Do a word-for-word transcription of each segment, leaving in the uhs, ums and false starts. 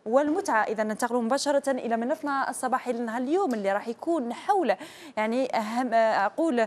والمتعة. إذا ننتقل مباشرة إلى ملفنا الصباحي لنهار اليوم اللي راح يكون حول يعني أهم أقول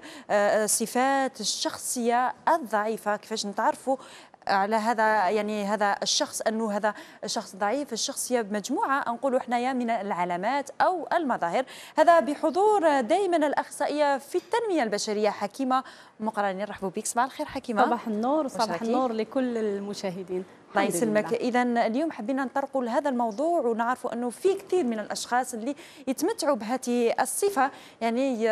صفات الشخصية الضعيفة، كيفاش نتعرفوا على هذا يعني هذا الشخص انه هذا الشخص ضعيف الشخصيه بمجموعه نقولوا حنايا من العلامات او المظاهر. هذا بحضور دائما الاخصائيه في التنميه البشريه حكيمه مقرنين. نرحبوا بك. صباح الخير حكيمه. صباح النور وصباح النور لكل المشاهدين. الله يسلمك. اذا اليوم حبينا نطرقوا لهذا الموضوع ونعرفوا انه في كثير من الاشخاص اللي يتمتعوا بهذه الصفه يعني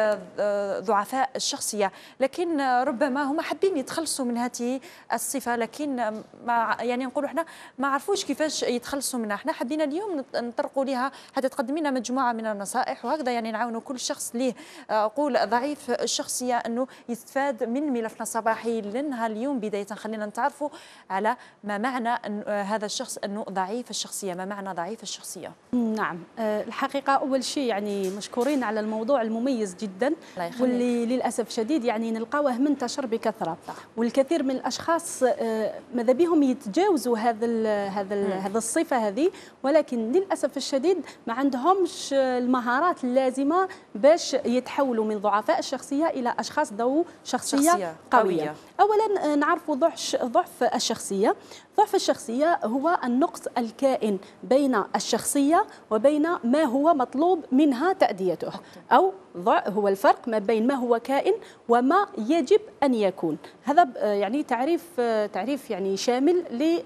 ضعفاء الشخصيه، لكن ربما هم حابين يتخلصوا من هذه الصفه لكن ما يعني نقولوا احنا ما عرفوش كيفاش يتخلصوا منها. احنا حبينا اليوم نطرقوا لها حتى تقدم لنا مجموعه من النصائح، وهكذا يعني نعاونوا كل شخص ليه اقول ضعيف الشخصيه انه يستفاد من ملفنا الصباحي لنهار اليوم. بدايه خلينا نتعرفوا على ما معنى أن هذا الشخص أنه ضعيف الشخصية. ما معنى ضعيف الشخصية؟ نعم الحقيقة أول شيء يعني مشكورين على الموضوع المميز جدا واللي للأسف شديد يعني نلقاوه منتشر بكثرة، والكثير من الأشخاص ماذا بهم يتجاوزوا هذا هذا هذا الصفة هذه، ولكن للأسف الشديد ما عندهمش المهارات اللازمة باش يتحولوا من ضعفاء الشخصية إلى أشخاص ذو شخصية, شخصية قوية. قوية. أولا نعرف ضعف ضعف الشخصية. ضعف الشخصية هو النقص الكائن بين الشخصية وبين ما هو مطلوب منها تأديته، أو هو الفرق ما بين ما هو كائن وما يجب أن يكون. هذا يعني تعريف تعريف يعني شامل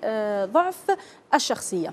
لضعف الشخصية.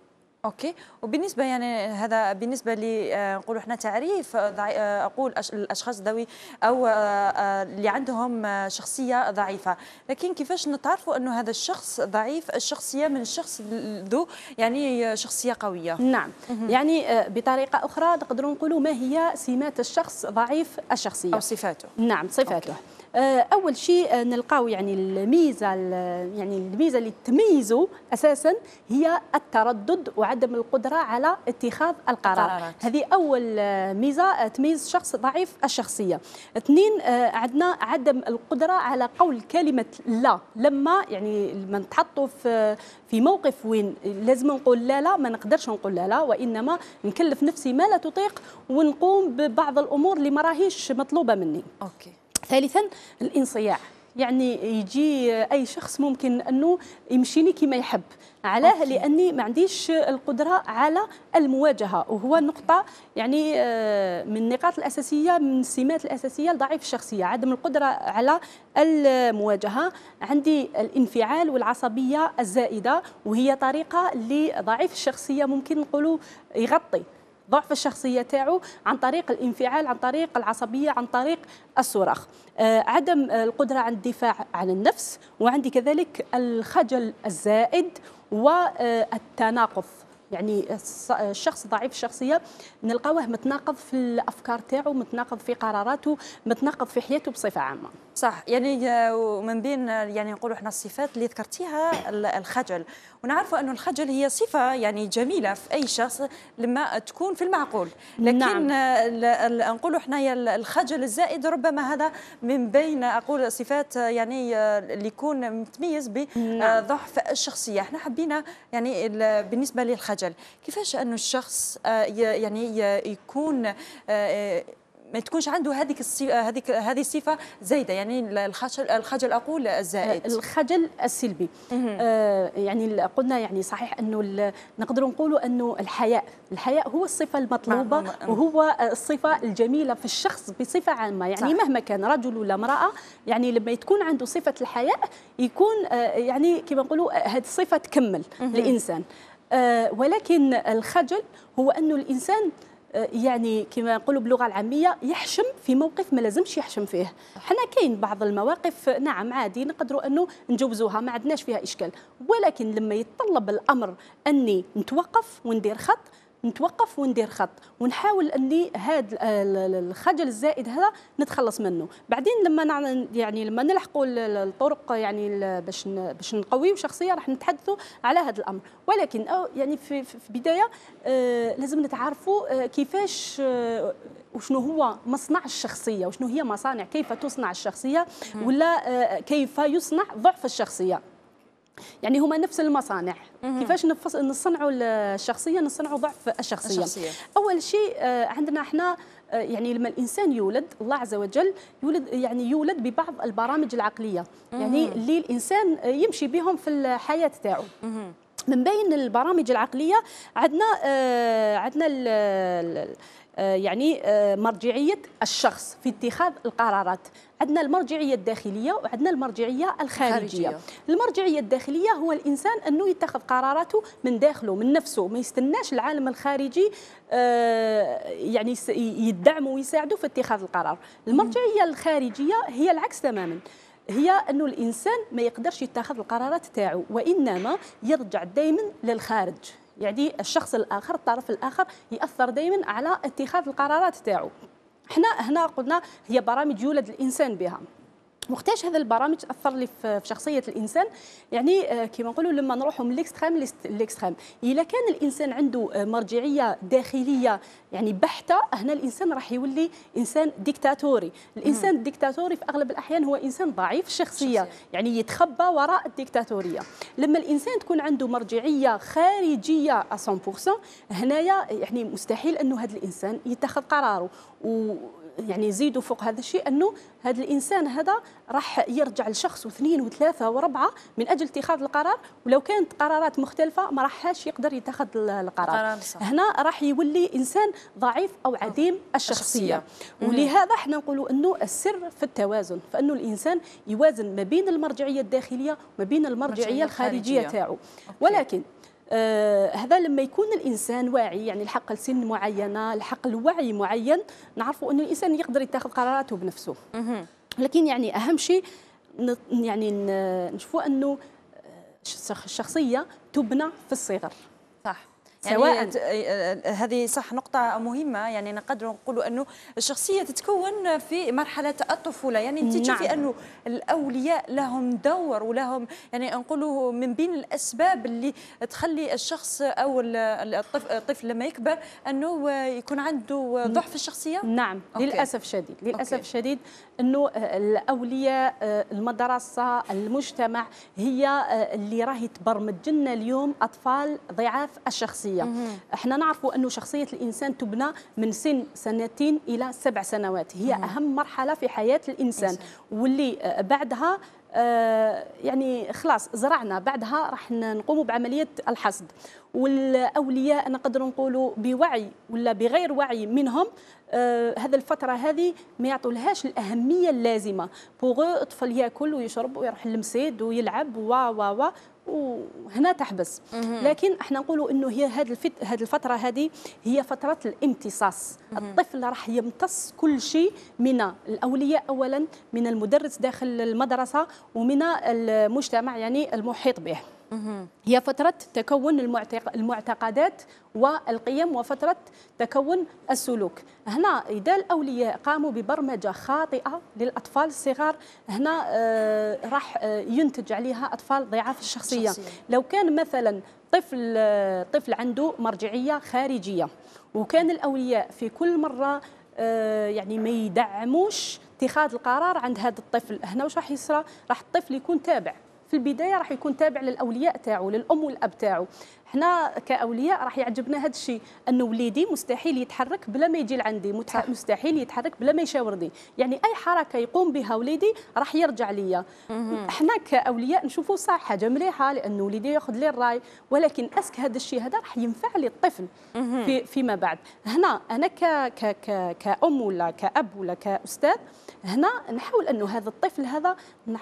اوكي. وبالنسبه يعني هذا بالنسبه لي نقولوا احنا تعريف اقول الاشخاص ذوي او اللي عندهم شخصيه ضعيفه، لكن كيفاش نتعرفوا انه هذا الشخص ضعيف الشخصيه من الشخص ذو يعني شخصيه قويه؟ نعم يعني بطريقه اخرى نقدروا نقولوا ما هي سمات الشخص ضعيف الشخصيه او صفاته. نعم صفاته. أوكي. أول شيء نلقاو يعني الميزة يعني الميزة اللي تميزه أساسا هي التردد وعدم القدرة على اتخاذ القرار. هذه أول ميزة تميز شخص ضعيف الشخصية. اثنين عندنا عدم القدرة على قول كلمة لا لما يعني لما نتحطوا في في موقف وين لازم نقول لا لا ما نقدرش نقول لا لا، وإنما نكلف نفسي ما لا تطيق ونقوم ببعض الأمور اللي ما راهيش مطلوبة مني. أوكي. ثالثا الانصياع، يعني يجي اي شخص ممكن انه يمشيني كما يحب. علاه؟ لاني ما عنديش القدره على المواجهه، وهو نقطه يعني من النقاط الاساسيه من السمات الاساسيه لضعيف الشخصيه، عدم القدره على المواجهه. عندي الانفعال والعصبيه الزائده، وهي طريقه لضعيف الشخصيه ممكن نقولوا يغطي ضعف الشخصية تاعو عن طريق الانفعال، عن طريق العصبية، عن طريق الصراخ. آه عدم القدرة على الدفاع عن النفس، وعندي كذلك الخجل الزائد والتناقض. يعني الشخص ضعيف الشخصية نلقاوه متناقض في الأفكار تاعو، متناقض في قراراته، متناقض في حياته بصفة عامة. صح. يعني من بين يعني نقولوا احنا الصفات اللي ذكرتيها الخجل، ونعرفوا انه الخجل هي صفه يعني جميله في اي شخص لما تكون في المعقول، لكن نعم. نقولوا احنا الخجل الزائد ربما هذا من بين اقول صفات يعني اللي يكون متميز بضعف نعم. الشخصيه. احنا حبينا يعني بالنسبه للخجل كيفاش انه الشخص يعني يكون ما تكونش عنده هذيك الصفه هذيك هذه الصفه زايده، يعني الخجل الخجل اقول الزائد. الخجل السلبي آه يعني قلنا يعني صحيح انه نقدروا نقولوا انه الحياء الحياء هو الصفه المطلوبه وهو الصفه الجميله في الشخص بصفه عامه، يعني صح. مهما كان رجل ولا امراه، يعني لما تكون عنده صفه الحياء يكون آه يعني كما نقولوا هذه الصفه تكمل الانسان. آه ولكن الخجل هو انه الانسان يعني كما نقولوا باللغه العاميه يحشم في موقف ما لازمش يحشم فيه. حنا كاين بعض المواقف نعم عادي نقدروا انه نجوزوها ما عندناش فيها اشكال، ولكن لما يتطلب الامر اني نتوقف وندير خط نتوقف وندير خط ونحاول اني هذا الخجل الزائد هذا نتخلص منه. بعدين لما يعني لما نلحقوا الطرق يعني باش باش نقويو شخصيه راح نتحدثوا على هذا الامر، ولكن يعني في في بدايه آه لازم نتعرفوا آه كيفاش آه وشنو هو مصنع الشخصيه، وشنو هي مصانع كيف تصنع الشخصيه، ولا آه كيف يصنع ضعف الشخصيه. يعني هما نفس المصانع. كيفاش نصنعوا الشخصيه؟ نصنعوا ضعف الشخصيه, الشخصية. اول شيء عندنا احنا يعني لما الانسان يولد الله عز وجل يولد يعني يولد ببعض البرامج العقليه يعني اللي الانسان يمشي بهم في الحياه تاعو. من بين البرامج العقليه عندنا عندنا يعني مرجعيه الشخص في اتخاذ القرارات. عندنا المرجعيه الداخليه وعندنا المرجعيه الخارجيه. خارجية. المرجعيه الداخليه هو الانسان انه يتخذ قراراته من داخله من نفسه، ما يستناش العالم الخارجي يعني يدعمه ويساعده في اتخاذ القرار. المرجعيه الخارجيه هي العكس تماما، هي انه الانسان ما يقدرش يتخذ القرارات تاعو وانما يرجع دائما للخارج. يعني الشخص الاخر الطرف الاخر ياثر دائما على اتخاذ القرارات تاعو. احنا هنا قلنا هي برامج يولد الانسان بها. وقتاش هذا البرامج تاثر لي في شخصيه الانسان؟ يعني كما نقولوا لما نروحوا من الاكستريم للاكستريم، اذا كان الانسان عنده مرجعيه داخليه يعني بحته، هنا الانسان راح يولي انسان ديكتاتوري. الانسان الديكتاتوري في اغلب الاحيان هو انسان ضعيف الشخصيه، يعني يتخبى وراء الديكتاتوريه. لما الانسان تكون عنده مرجعيه خارجيه مئة بالمئة، هنايا يعني مستحيل انه هذا الانسان يتخذ قراره. و يعني يزيدوا فوق هذا الشيء انه هذا الانسان هذا راح يرجع لشخص واثنين وثلاثه وربعه من اجل اتخاذ القرار، ولو كانت قرارات مختلفه ما راحش يقدر يتخذ القرار. هنا راح يولي انسان ضعيف او عديم الشخصيه. ولهذا احنا نقولوا انه السر في التوازن، فانه الانسان يوازن ما بين المرجعيه الداخليه وما بين المرجعيه الخارجيه تاعو. ولكن آه هذا لما يكون الانسان واعي، يعني الحق لسن معينه، الحق لوعي معين، نعرفوا انه الانسان يقدر يتخذ قراراته بنفسه. لكن يعني اهم شيء يعني نشوفوا انه الشخصيه تبنى في الصغر. صح. يعني هذه صح نقطة مهمة. يعني نقدر نقولوا أنه الشخصية تتكون في مرحلة الطفولة. يعني أنت تشوفي نعم. أنه الأولياء لهم دور ولهم يعني نقولوا من بين الأسباب اللي تخلي الشخص أو الطفل لما يكبر أنه يكون عنده ضعف الشخصية. نعم أوكي. للأسف شديد للأسف أوكي. شديد أنه الأولياء، المدرسة، المجتمع هي اللي راهي تبرمج لنا اليوم أطفال ضعاف الشخصية. احنا نعرفوا انه شخصيه الانسان تبنى من سن سنتين الى سبع سنوات، هي مم. اهم مرحله في حياه الانسان. إنسان. واللي بعدها آه يعني خلاص زرعنا، بعدها راح نقوم بعمليه الحصد. والاولياء نقدر نقولوا بوعي ولا بغير وعي منهم آه هذا الفتره هذه ما يعطولهاش الاهميه اللازمه. بوغ الطفل ياكل ويشرب ويروح للمسيد ويلعب و و و وهنا تحبس. لكن احنا نقولوا انه هي هذه هذه الفتره هذه هي فتره الامتصاص. الطفل راح يمتص كل شيء من الاولياء اولا، من المدرس داخل المدرسه، ومن المجتمع يعني المحيط به. هي فترة تكون المعتقدات والقيم وفترة تكون السلوك. هنا إذا الأولياء قاموا ببرمجة خاطئة للأطفال الصغار، هنا آه راح آه ينتج عليها أطفال ضعاف الشخصية. شخصية. لو كان مثلا طفل آه طفل عنده مرجعية خارجية وكان الأولياء في كل مرة آه يعني ما يدعموش اتخاذ القرار عند هذا الطفل، هنا واش راح يصرى؟ راح الطفل يكون تابع في البدايه، راح يكون تابع للاولياء تاعو، للام والاب تاعو. احنا كاولياء راح يعجبنا هذا الشيء، انه وليدي مستحيل يتحرك بلا ما يجي لعندي، مستحيل يتحرك بلا ما يشاورني، يعني اي حركه يقوم بها وليدي راح يرجع ليا. احنا كاولياء نشوفوا صح حاجه مليحه لانه وليدي ياخذ لي الراي، ولكن اسك هذا الشيء هذا راح ينفع لي الطفل في فيما بعد. هنا انا ك ك ك كأم ولا كأب ولا كأستاذ، هنا نحاول انه هذا الطفل هذا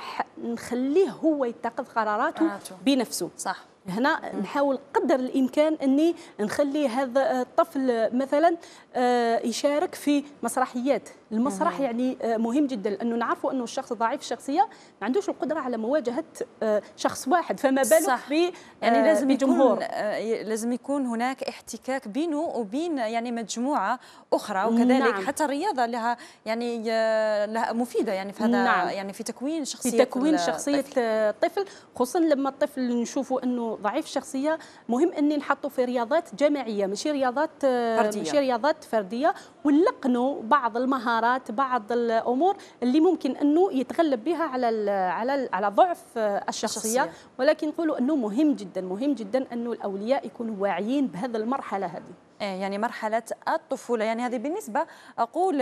نخليه هو يتخذ قراراته بنفسه. صح. هنا نحاول قدر الامكان اني نخلي هذا الطفل مثلا يشارك في مسرحيات. المسرح يعني مهم جدا، لانه نعرفوا انه الشخص ضعيف الشخصيه ما عندوش القدره على مواجهه شخص واحد، فما بالك ب يعني لازم يكون لازم يكون هناك احتكاك بينه وبين يعني مجموعه اخرى. وكذلك نعم. حتى الرياضه لها يعني لها مفيده يعني في هذا نعم. يعني في تكوين شخصيه في تكوين شخصيه الطفل، خصوصا لما الطفل نشوفوا انه ضعيف الشخصيه. مهم اني نحطه في رياضات جماعيه، ماشي رياضات فردية. ماشي رياضات فرديه، ونلقنوا بعض المهارات المهارات، بعض الامور اللي ممكن انه يتغلب بها على ال على ال على ضعف الشخصيه, الشخصية. ولكن نقولوا انه مهم جدا مهم جدا انه الاولياء يكونوا واعيين بهذه المرحله هذه. يعني مرحلة الطفولة، يعني هذه بالنسبة أقول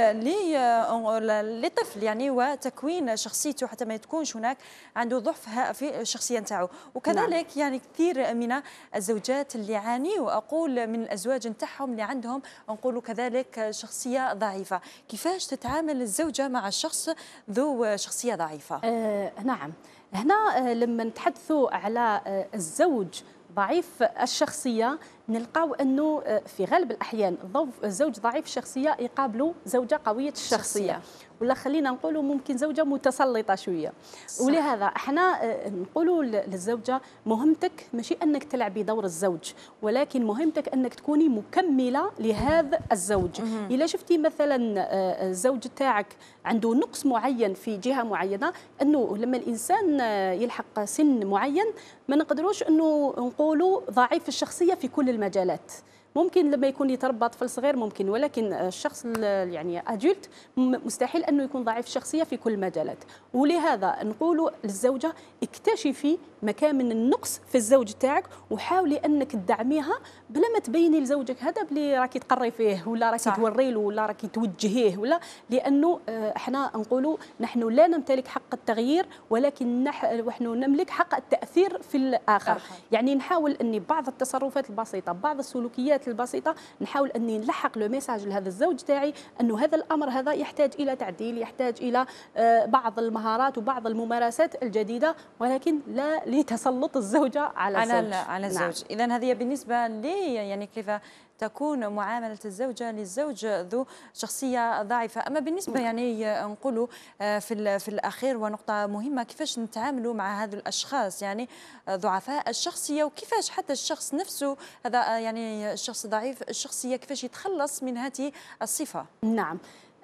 لطفل يعني وتكوين شخصيته حتى ما تكونش هناك عنده ضعف في الشخصية نتاعو. وكذلك نعم. يعني كثير من الزوجات اللي يعانيوا أقول من الأزواج نتاعهم اللي عندهم نقولوا كذلك شخصية ضعيفة. كيفاش تتعامل الزوجة مع الشخص ذو شخصية ضعيفة؟ آه نعم، هنا لما نتحدثوا على الزوج ضعيف الشخصية نلقاو أنه في غالب الأحيان الزوج ضعيف الشخصية يقابلوا زوجة قوية الشخصية, ولا خلينا نقولوا ممكن زوجة متسلطة شوية. صح. ولهذا احنا نقولوا للزوجة مهمتك ماشي أنك تلعبي دور الزوج، ولكن مهمتك أنك تكوني مكملة لهذا الزوج. إذا شفتي مثلا الزوج تاعك عنده نقص معين في جهة معينة، أنه لما الإنسان يلحق سن معين ما نقدروش أنه نقولوا ضعيف الشخصية في كل المجالات. ممكن لما يكون يتربى طفل صغير ممكن، ولكن الشخص يعني أدولت مستحيل أنه يكون ضعيف الشخصية في كل المجالات. ولهذا نقول للزوجة اكتشفي مكان من النقص في الزوج تاعك وحاولي أنك تدعميها بلا ما تبيني لزوجك هذا بلي راكي تقري فيه ولا راكي توري له ولا راكي توجهيه، ولا لأنه احنا نقولوا نحن لا نمتلك حق التغيير، ولكن نحن نملك حق التأثير في الآخر. أرحل. يعني نحاول أني بعض التصرفات البسيطة بعض السلوكيات البسيطة نحاول أني نلحق لو ميساج لهذا الزوج تاعي أنه هذا الأمر هذا يحتاج إلى تعديل، يحتاج إلى بعض المهارات وبعض الممارسات الجديدة، ولكن لا لتسلط الزوجة على الزوج. على الزوج. نعم. إذن هذه بالنسبة لي يعني كيف تكون معاملة الزوجة للزوج ذو شخصية ضعيفة. أما بالنسبة يعني نقولوا في في الأخير ونقطة مهمة، كيفاش نتعاملوا مع هذو الأشخاص يعني ضعفاء الشخصية، وكيفاش حتى الشخص نفسه هذا يعني الشخص ضعيف الشخصية كيفاش يتخلص من هذه الصفة؟ نعم،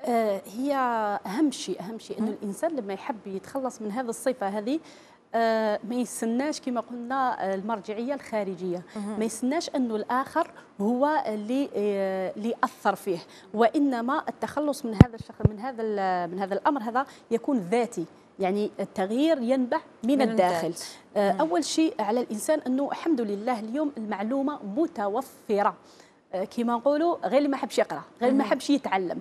هي أهم شيء أهم شيء أنه الإنسان لما يحب يتخلص من هذه الصفة هذه آه ما يستناش كما قلنا المرجعيه الخارجيه، ما يستناش انه الاخر هو اللي آه اللي اثر فيه، وانما التخلص من هذا الشخص من هذا من هذا الامر هذا يكون ذاتي. يعني التغيير ينبع من, من الداخل. آه اول شيء على الانسان انه الحمد لله اليوم المعلومه متوفره، كما نقولوا غير اللي ما حبش يقرا، غير اللي ما حبش يتعلم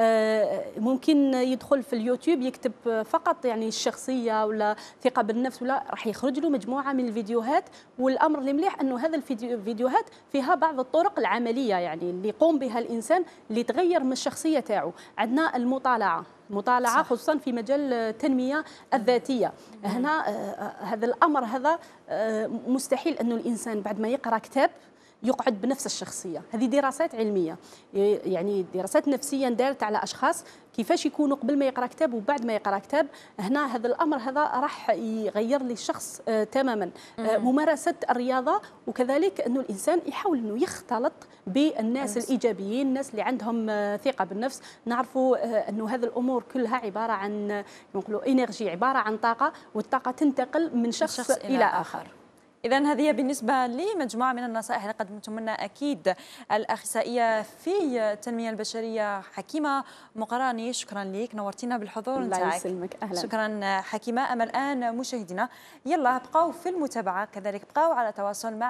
ممكن يدخل في اليوتيوب يكتب فقط يعني الشخصيه ولا ثقه بالنفس، ولا راح يخرج له مجموعه من الفيديوهات. والامر اللي مليح انه هذا الفيديوهات فيها بعض الطرق العمليه يعني اللي يقوم بها الانسان اللي تغير من الشخصيه تاعو. عندنا المطالعه مطالعه خصوصا في مجال التنميه الذاتيه. هنا هذا الامر هذا مستحيل انه الانسان بعد ما يقرا كتاب يقعد بنفس الشخصية. هذه دراسات علمية يعني دراسات نفسية دارت على أشخاص كيفاش يكونوا قبل ما يقرأ كتاب وبعد ما يقرأ كتاب. هنا هذا الأمر هذا راح يغير لي الشخص آه تماما. آه ممارسة الرياضة، وكذلك أنه الإنسان يحاول أنه يختلط بالناس الإيجابيين، الناس اللي عندهم آه ثقة بالنفس. نعرفوا آه أنه هذه الأمور كلها عبارة عن نقولوا إنرجي، عبارة عن طاقة، والطاقة تنتقل من شخص, شخص إلى آخر. إذا هذه بالنسبة لمجموعة من النصائح اللي قدمتم لنا أكيد الأخصائية في التنمية البشرية حكيمة مقراني. شكرا لك، نورتينا بالحضور نتاعك. الله يسلمك، أهلا. شكرا حكيمة. أما الآن مشاهدينا يلا بقوا في المتابعة، كذلك بقوا على تواصل مع